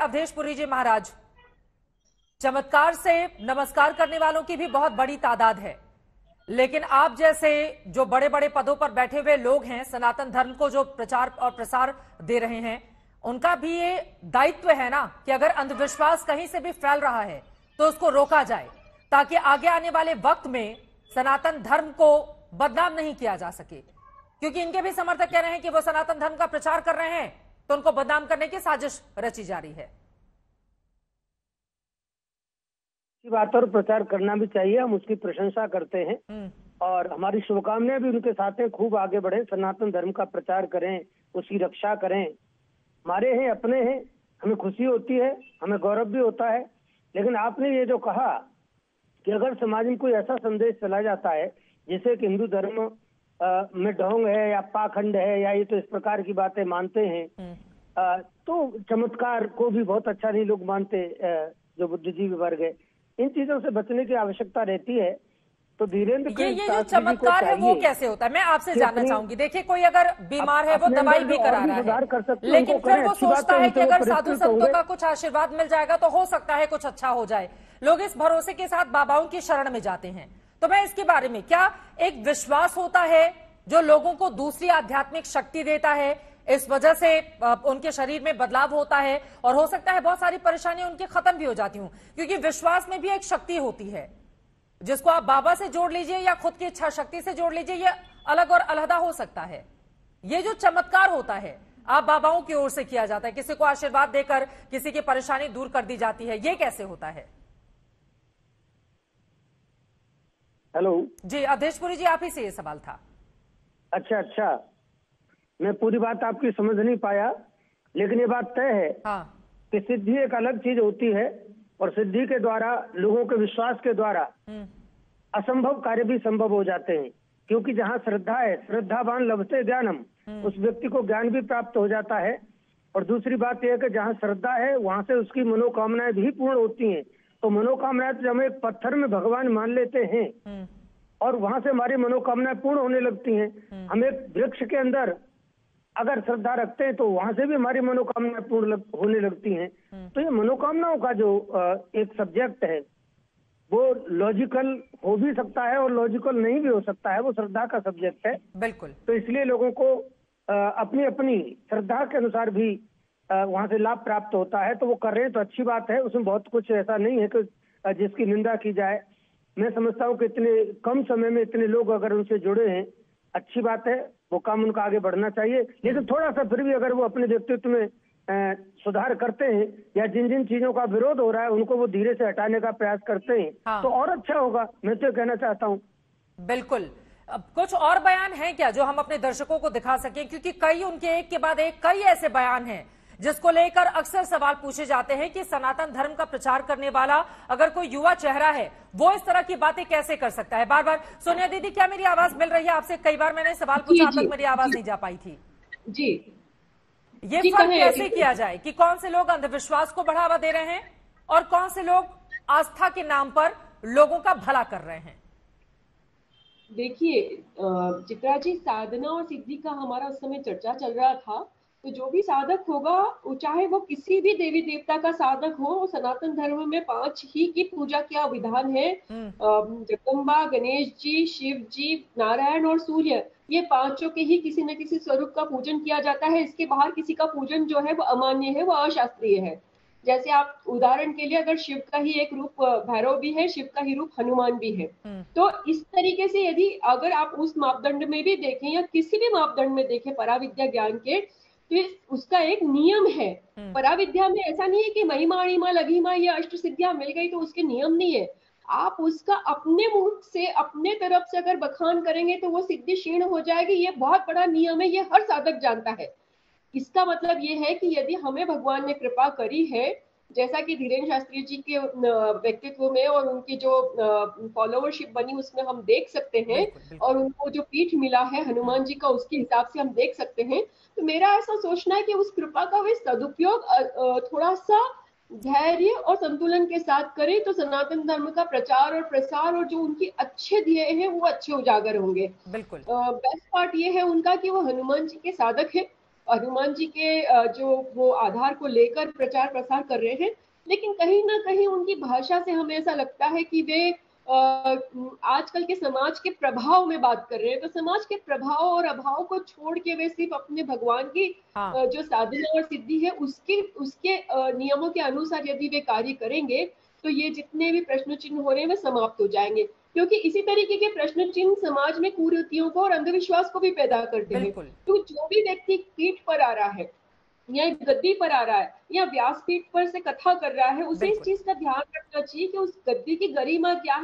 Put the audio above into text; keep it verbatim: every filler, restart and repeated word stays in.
अवधेशपुरी जी महाराज, चमत्कार से नमस्कार करने वालों की भी बहुत बड़ी तादाद है, लेकिन आप जैसे जो बड़े बड़े पदों पर बैठे हुए लोग हैं, सनातन धर्म को जो प्रचार और प्रसार दे रहे हैं, उनका भी ये दायित्व है ना कि अगर अंधविश्वास कहीं से भी फैल रहा है तो उसको रोका जाए, ताकि आगे आने वाले वक्त में सनातन धर्म को बदनाम नहीं किया जा सके। क्योंकि इनके भी समर्थक कह रहे हैं कि वो सनातन धर्म का प्रचार कर रहे हैं तो उनको बदनाम करने की साजिश रची जा रही है। बात और प्रचार करना भी चाहिए, हम उसकी प्रशंसा करते हैं और हमारी शुभकामनाएं भी उनके साथ हैं। खूब आगे बढ़े, सनातन धर्म का प्रचार करें, उसकी रक्षा करें। हमारे हैं, अपने हैं, हमें खुशी होती है, हमें गौरव भी होता है। लेकिन आपने ये जो कहा कि अगर समाज में कोई ऐसा संदेश चला जाता है जिसे कि हिंदू धर्म आ, में ढोंग है या पाखंड है या ये तो इस प्रकार की बातें मानते हैं, आ, तो चमत्कार को भी बहुत अच्छा नहीं लोग मानते, आ, जो बुद्धिजीवी वर्ग है। इन चीजों से बचने की आवश्यकता रहती है। तो धीरेन्द्र ये ये जो चमत्कार है वो कैसे होता है, मैं आपसे जानना चाहूंगी। देखिए, कोई अगर बीमार है वो दवाई भी करा रहा है, लेकिन फिर वो सोचता है कि अगर साधु संतों का कुछ आशीर्वाद मिल जाएगा तो हो सकता है कुछ अच्छा हो जाए। लोग इस भरोसे के साथ बाबाओं की शरण में जाते हैं। तो मैं इसके बारे में, क्या एक विश्वास होता है जो लोगों को दूसरी आध्यात्मिक शक्ति देता है, इस वजह से उनके शरीर में बदलाव होता है और हो सकता है बहुत सारी परेशानियां उनकी खत्म भी हो जाती हूं, क्योंकि विश्वास में भी एक शक्ति होती है जिसको आप बाबा से जोड़ लीजिए या खुद की इच्छा शक्ति से जोड़ लीजिए, ये अलग और अलहदा हो सकता है। ये जो चमत्कार होता है आप बाबाओं की ओर से किया जाता है, किसी को आशीर्वाद देकर किसी की परेशानी दूर कर दी जाती है, ये कैसे होता है? हेलो जी अवधेशपुरी जी, आप ही से ये सवाल था। अच्छा अच्छा, मैं पूरी बात आपकी समझ नहीं पाया, लेकिन ये बात तय है हाँ। कि सिद्धि एक अलग चीज होती है और सिद्धि के द्वारा, लोगों के विश्वास के द्वारा असंभव कार्य भी संभव हो जाते हैं। क्योंकि जहाँ श्रद्धा है, श्रद्धावान लभते ज्ञानम, उस व्यक्ति को ज्ञान भी प्राप्त हो जाता है। और दूसरी बात यह है कि जहाँ श्रद्धा है वहां से उसकी मनोकामनाएं भी पूर्ण होती हैं। तो मनोकामनाएं तो हम एक पत्थर में भगवान मान लेते हैं और वहां से हमारी मनोकामनाएं पूर्ण होने लगती हैं। हम एक वृक्ष के अंदर अगर श्रद्धा रखते हैं तो वहां से भी हमारी मनोकामनाएं पूर्ण लग, होने लगती हैं। तो ये मनोकामनाओं का जो एक सब्जेक्ट है वो लॉजिकल हो भी सकता है और लॉजिकल नहीं भी हो सकता है, वो श्रद्धा का सब्जेक्ट है। बिल्कुल। तो इसलिए लोगों को अपनी अपनी श्रद्धा के अनुसार भी वहां से लाभ प्राप्त होता है। तो वो कर रहे हैं तो अच्छी बात है, उसमें बहुत कुछ ऐसा नहीं है कि जिसकी निंदा की जाए। मैं समझता हूँ कि इतने कम समय में इतने लोग अगर उनसे जुड़े हैं, अच्छी बात है, वो काम उनका आगे बढ़ना चाहिए। लेकिन थोड़ा सा फिर भी अगर वो अपने व्यक्तित्व में आ, सुधार करते हैं या जिन जिन चीजों का विरोध हो रहा है उनको वो धीरे से हटाने का प्रयास करते हैं, हाँ। तो और अच्छा होगा, मैं तो कहना चाहता हूँ। बिल्कुल। अब कुछ और बयान है क्या जो हम अपने दर्शकों को दिखा सकें, क्योंकि कई उनके एक के बाद एक कई ऐसे बयान हैं जिसको लेकर अक्सर सवाल पूछे जाते हैं कि सनातन धर्म का प्रचार करने वाला अगर कोई युवा चेहरा है वो इस तरह की बातें कैसे कर सकता है। बार बार सोनिया दीदी, क्या मेरी आवाज मिल रही है आपसे? कई बार मैंने सवाल पूछा, अब तक मेरी आवाज नहीं जा पाई थी। जी, ये फर्क कैसे किया जाए कि कौन से लोग अंधविश्वास को बढ़ावा दे रहे हैं और कौन से लोग आस्था के नाम पर लोगों का भला कर रहे हैं? देखिए चित्रा जी, साधना और सिद्धि का हमारा उस समय चर्चा चल रहा था। तो जो भी साधक होगा, चाहे वो किसी भी देवी देवता का साधक हो, सनातन धर्म में पांच ही की पूजा का विधान है। जगदम्बा, गणेश जी, शिव जी, नारायण और सूर्य, ये पांचों के ही किसी न किसी स्वरूप का पूजन किया जाता है। इसके बाहर किसी का पूजन जो है वो अमान्य है, वो अशास्त्रीय है। जैसे आप उदाहरण के लिए, अगर शिव का ही एक रूप भैरव भी है, शिव का ही रूप हनुमान भी है, तो इस तरीके से यदि अगर आप उस मापदंड में भी देखें या किसी भी मापदंड में देखें पराविद्या ज्ञान के, तो उसका एक नियम है। पराविद्या में ऐसा नहीं है कि महिमा अणिमा लघिमा ये अष्ट सिद्धियां मिल गई तो उसके नियम नहीं है। आप उसका अपने मुख से, अपने तरफ से अगर बखान करेंगे तो वो सिद्धि क्षीण हो जाएगी। ये बहुत बड़ा नियम है, ये हर साधक जानता है। इसका मतलब ये है कि यदि हमें भगवान ने कृपा करी है, जैसा कि धीरेन्द्र शास्त्री जी के व्यक्तित्व में और उनकी जो फॉलोअरशिप बनी उसमें हम देख सकते हैं, बिल्कुल, बिल्कुल। और उनको जो पीठ मिला है हनुमान जी का, उसके हिसाब से हम देख सकते हैं। तो मेरा ऐसा सोचना है कि उस कृपा का वे सदुपयोग थोड़ा सा धैर्य और संतुलन के साथ करें तो सनातन धर्म का प्रचार और प्रसार और जो उनके अच्छे ध्येय हैं वो अच्छे उजागर होंगे। बिल्कुल। बेस्ट पार्ट ये है उनका कि वो हनुमान जी के साधक है हनुमान जी के जो वो आधार को लेकर प्रचार प्रसार कर रहे हैं, लेकिन कहीं ना कहीं उनकी भाषा से हमें ऐसा लगता है कि वे आजकल के समाज के प्रभाव में बात कर रहे हैं। तो समाज के प्रभाव और अभाव को छोड़ के वे सिर्फ अपने भगवान की हाँ। जो साधना और सिद्धि है उसके उसके नियमों के अनुसार यदि वे कार्य करेंगे तो ये जितने भी प्रश्न चिन्ह हो रहे हैं वे समाप्त हो जाएंगे, क्योंकि इसी तरीके के प्रश्न चिन्ह समाज में कुरीतियों को और अंधविश्वास को भी पैदा करते हैं। तो जो भी व्यक्ति पीठ पर आ रहा है या गद्दी पर आ रहा है या व्यासपीठ पर से कथा कर रहा है, उसे इस चीज का ध्यान रखना चाहिए कि उस गद्दी की गरिमा क्या है।